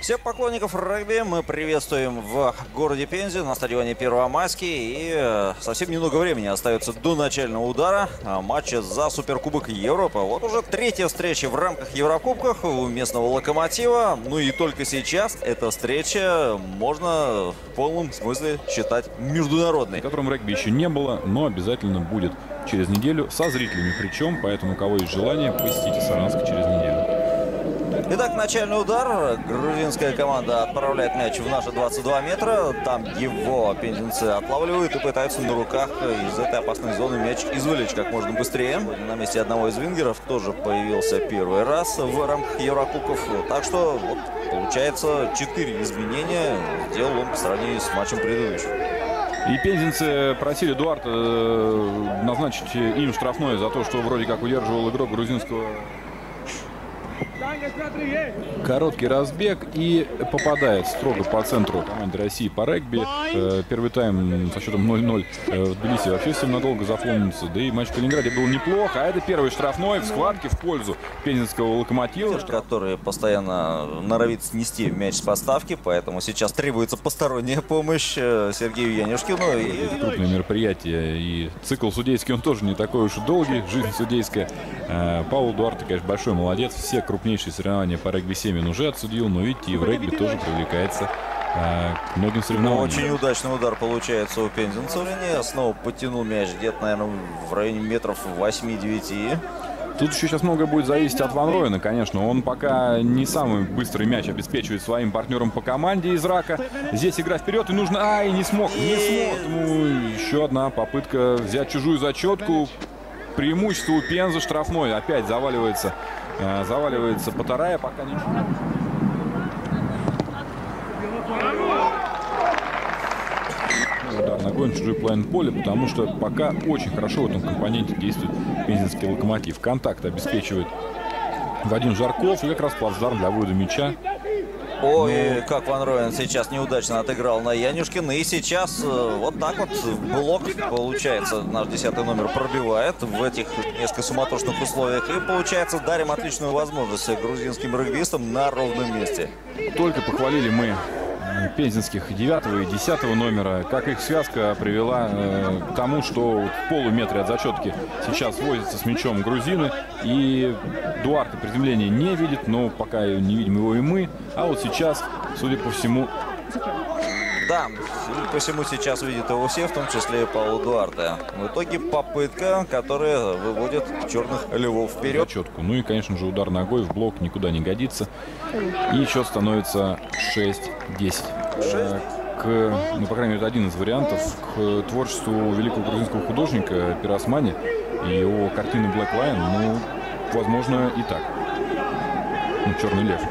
Всех поклонников регби мы приветствуем в городе Пензе на стадионе Первомайский. И совсем немного времени остается до начального удара матча за Суперкубок Европы. Вот уже третья встреча в рамках Еврокубков у местного Локомотива. Ну и только сейчас эта встреча можно в полном смысле считать международной. В котором регби еще не было, но обязательно будет через неделю со зрителями. Причем, поэтому у кого есть желание, посетите Саранск через неделю. Итак, начальный удар. Грузинская команда отправляет мяч в наши 22 метра. Там его пензенцы отлавливают и пытаются на руках из этой опасной зоны мяч извлечь как можно быстрее. На месте одного из вингеров тоже появился первый раз в рамках Еврокубков. Так что вот, получается 4 изменения сделал он по сравнению с матчем предыдущим. И пензенцы просили Дуарта назначить им штрафное за то, что вроде как удерживал игрок грузинского. Короткий разбег и попадает строго по центру команды России по регби. Первый тайм со счетом 0-0 в Тбилиси вообще всем надолго запомнится. Да и матч в Калининграде был неплохо. А это первый штрафной в схватке в пользу пензенского Локомотива. Который постоянно норовит снести мяч с подставки. Поэтому сейчас требуется посторонняя помощь Сергею Янюшкину. Это крупное мероприятие. И цикл судейский, он тоже не такой уж и долгий. Жизнь судейская. Пауло Дуарте, конечно, большой молодец. Все крупнейшие соревнования по регби-7 он уже отсудил, но видите, и в регби тоже привлекается к многим соревнованиям. Очень удачный удар получается у пензенцев. Снова потянул мяч где-то, наверное, в районе метров 8-9. Тут еще сейчас многое будет зависеть от Ван Ройена, конечно. Он пока не самый быстрый мяч обеспечивает своим партнерам по команде из Рака. Здесь игра вперед, и нужно... Ай, не смог. Ну, еще одна попытка взять чужую зачетку. Преимущество у Пензы штрафной. Опять заваливается Патарая, пока ничего. Удар ногой на чужой половине поля, потому что пока очень хорошо в этом компоненте действует пензенский Локомотив. Контакт обеспечивает Вадим Жарков и как раз плацдарм для вывода мяча. Ой, как Ван Ройен сейчас неудачно отыграл на Янюшкина. И сейчас вот так вот блок, получается, наш 10-й номер пробивает в этих несколько суматошных условиях. И, получается, дарим отличную возможность грузинским регбистам на ровном месте. Только похвалили мы пензенских 9-го и 10-го номера, как их связка привела к тому, что в полуметре от зачетки сейчас возятся с мячом грузины, и Дуарте приземления не видит, но пока не видим его и мы, а вот сейчас, судя по всему... Да, судя по всему, сейчас видят его все, в том числе и Пауло Дуарте. В итоге попытка, которая выводит черных львов вперед. Зачетку. Ну и, конечно же, удар ногой в блок никуда не годится. И счет становится 6-10. Ну, по крайней мере, один из вариантов к творчеству великого грузинского художника Пиросмани и его картины Black Lion, ну, возможно, и так. Ну, черный лев.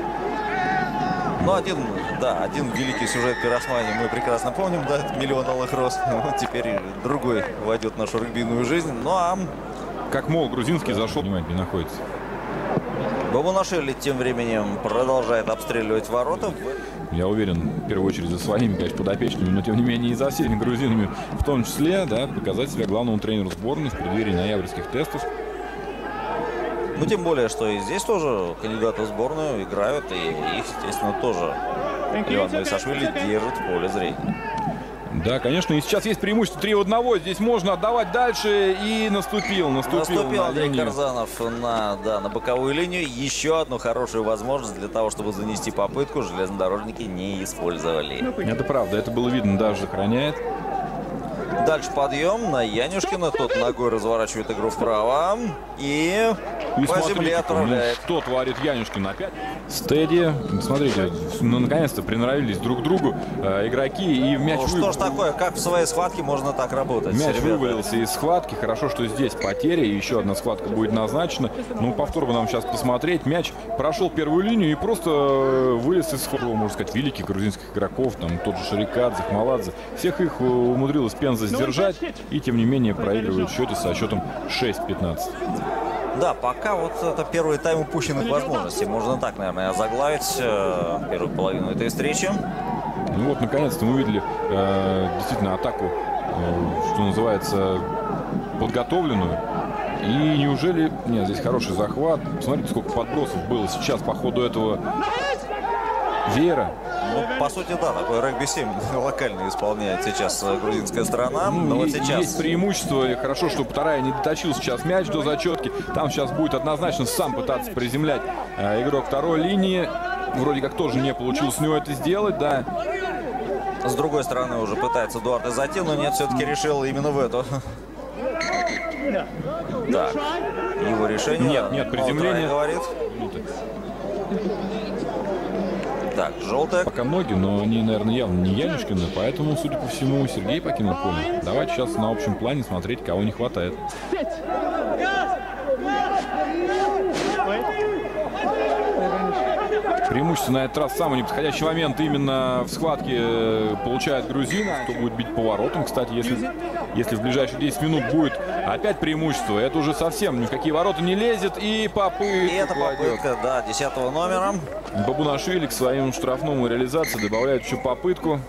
Ну, один великий сюжет Пиросмани мы прекрасно помним, да, «Миллион алых роз». Вот теперь другой войдет в нашу регбийную жизнь. Ну, а... Как мол, грузинский зашел, внимание, находится. Бабунашвили тем временем продолжает обстреливать ворота. Я уверен, в первую очередь за своими, конечно, подопечными, но тем не менее и за всеми грузинами, в том числе, да, показать себя главному тренеру сборной в преддверии ноябрьских тестов. Ну, тем более, что и здесь тоже кандидаты в сборную играют, и их, естественно, тоже Иван Моисашвили держит в поле зрения. Да, конечно, и сейчас есть преимущество 3-1. Здесь можно отдавать дальше, и наступил Андрей Карзанов на боковую линию. Еще одну хорошую возможность для того, чтобы занести попытку, железнодорожники не использовали. Это правда, это было видно, даже сохраняет. Дальше подъем на Янюшкина. Тот ногой разворачивает игру вправо. И по земле отправляет. Ну, что творит Янюшкин опять? Стеди. Смотрите, ну, наконец-то приноровились друг к другу игроки. И мяч что ж такое, как в своей схватке можно так работать? Мяч вывалился из схватки. Хорошо, что здесь потеря. И еще одна схватка будет назначена. Ну, повтор бы нам сейчас посмотреть. Мяч прошел первую линию и просто вылез из схватки, можно сказать, великих грузинских игроков. Там тот же Шарикадзе, Хмаладзе. Всех их умудрилась Пенза сдержать. И, тем не менее, проигрывают в счете со счетом 6-15. Да, пока вот это первый тайм упущенных возможностей. Можно так, наверное, озаглавить первую половину этой встречи. Ну вот, наконец-то мы увидели действительно атаку, что называется, подготовленную. И неужели... Нет, здесь хороший захват. Посмотрите, сколько подбросов было сейчас по ходу этого... Веера. Ну, по сути, да, такой регби-7 локально исполняет сейчас грузинская сторона. Но вот сейчас Есть преимущество. И хорошо, что Тарая не доточил сейчас мяч до зачетки. Там сейчас будет однозначно сам пытаться приземлять игрок второй линии. Вроде как тоже не получилось у него это сделать, да. с другой стороны уже пытается Дуарте зайти, но нет, все-таки решил именно в эту. Да, его решение. Нет, приземление. Говорит. Так, желтая. Пока ноги, но они, наверное, явно не Янюшкины, поэтому, судя по всему, Сергей покинул поле. Давайте сейчас на общем плане смотреть, кого не хватает. Преимущество на этот раз в самый неподходящий момент именно в схватке получает грузин, кто будет бить поворотом. Кстати, если в ближайшие 10 минут будет опять преимущество, это уже совсем ни в какие ворота не лезет. И попытка. И это попытка, да, 10-го номера. Бабунашвили к своему штрафному реализации добавляет еще попытку.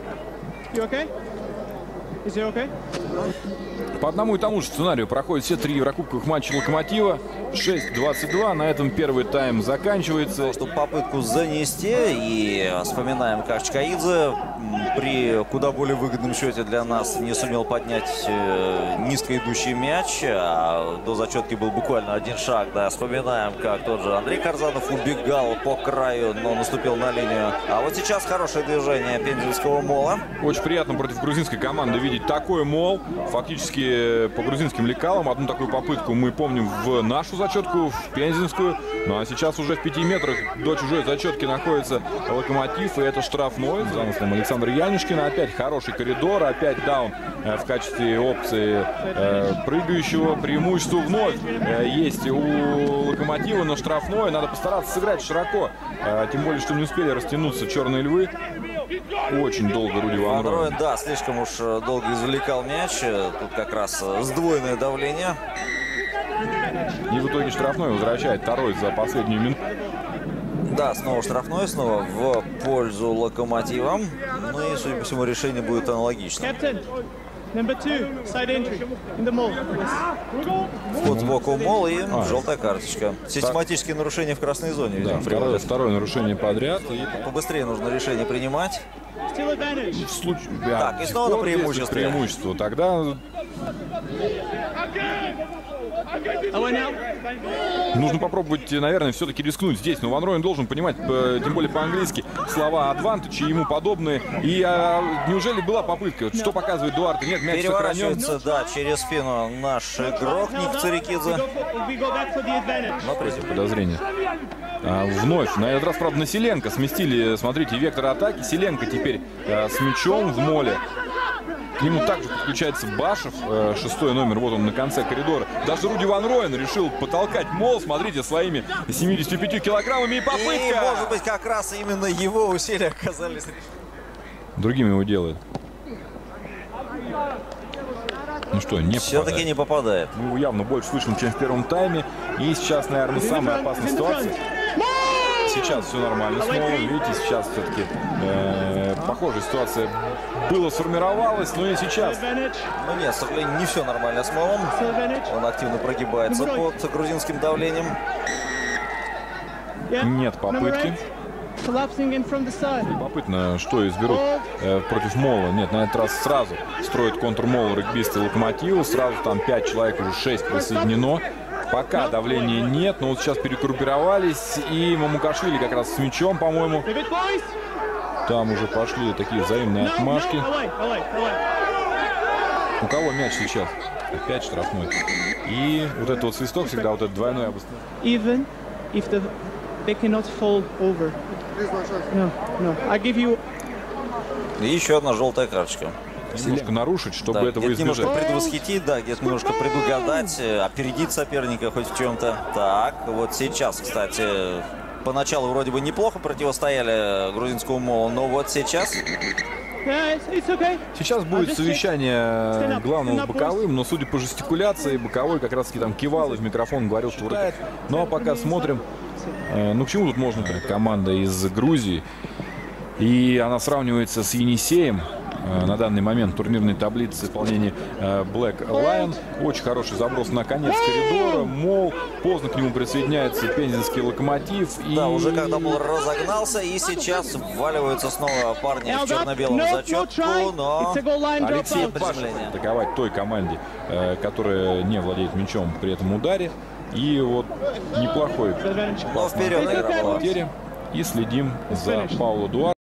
По одному и тому же сценарию проходят все три еврокубковых матча Локомотива. 6-22. На этом первый тайм заканчивается. Чтобы попытку занести. И вспоминаем, как Чкаидзе при куда более выгодном счете для нас не сумел поднять низко идущий мяч. А до зачетки был буквально один шаг. Да, вспоминаем, как тот же Андрей Карзанов убегал по краю, но наступил на линию. А вот сейчас хорошее движение пензенского мола. Очень приятно против грузинской команды видеть такой мол. Фактически по грузинским лекалам. Одну такую попытку мы помним в нашу зачетку, в пензенскую. Ну а сейчас уже в 5 метрах до чужой зачетки находится Локомотив. И это штрафной. Замыслом Александра Янюшкина. Опять хороший коридор. Опять даун в качестве опции прыгающего. Преимущество вновь есть у Локомотива, но штрафной. Надо постараться сыграть широко. Тем более, что не успели растянуться черные львы. Очень долго Руди Ван Ройен. Да, слишком уж долго извлекал мяч. Тут как раз сдвоенное давление. И в итоге штрафной возвращает второй за последнюю минуту. Да, снова штрафной, снова в пользу Локомотива. Ну и, судя по всему, решение будет аналогично. Вход сбоку в мол и желтая карточка. Систематические нарушения в красной зоне. Да, второе нарушение подряд. И побыстрее нужно решение принимать. в случае, так, и снова на преимущество. Тогда нужно попробовать, наверное, все-таки рискнуть здесь. Но Ван Ройен должен понимать, тем более по-английски, слова advantage и ему подобные. И неужели была попытка? Что показывает Дуарте? Нет, мяч сохранен. Да, через спину наш игрок Ник Царикидзе. Но против подозрения. Вновь, на этот раз, правда, на Селенко сместили, смотрите, вектор атаки. Селенко теперь с мячом в моле. К нему также подключается Башев, 6-й номер, вот он на конце коридора. Даже Руди Ван Ройен решил потолкать мол, смотрите, своими 75 килограммами, и попытка! И, может быть, как раз именно его усилия оказались... Другими его делает. Ну что, не попадает. Все-таки не попадает. Мы его явно больше слышим, чем в первом тайме. И сейчас, наверное, самая опасная ситуация. Сейчас все нормально с Молом. Видите, сейчас все-таки похожая ситуация была, сформировалась, но и сейчас. Ну нет, к сожалению, не все нормально с Молом. Он активно прогибается под грузинским давлением. Нет попытки. Любопытно, что изберут против Мола. Нет, на этот раз сразу строят контр-мол регбисты Локомотива. Сразу там 5 человек, уже 6 присоединено. Пока давления нет, но вот сейчас перегруппировались. И Мамукашвили как раз с мячом, по-моему. Там уже пошли такие взаимные отмашки. У кого мяч сейчас? Опять штрафной. И вот этот вот свисток всегда, вот этот двойной обострение. И еще одна желтая карточка. Немножко нарушить, чтобы да, этого избежать. Немножко предвосхитить, да, где-то немножко предугадать, опередить соперника хоть в чем-то. Так, вот сейчас, кстати, поначалу вроде бы неплохо противостояли грузинскому молу, но вот сейчас... Сейчас будет совещание главного с боковым, но судя по жестикуляции, боковой как раз таки там кивал и в микрофон говорил, что вроде... Ну а пока смотрим, ну к чему тут можно? Команда из Грузии, и она сравнивается с Енисеем. на данный момент турнирной таблицы исполнения Black Lion. Очень хороший заброс на конец коридора. Мол, поздно к нему присоединяется пензенский Локомотив. Да, и... уже когда Мол разогнался, и сейчас вваливаются снова парни в черно-белом зачетку, но Алексей приземление. Пашин атаковать той команде, которая не владеет мячом при этом ударе. И вот неплохой Но вперед игра была. и следим за Пауло Дуар.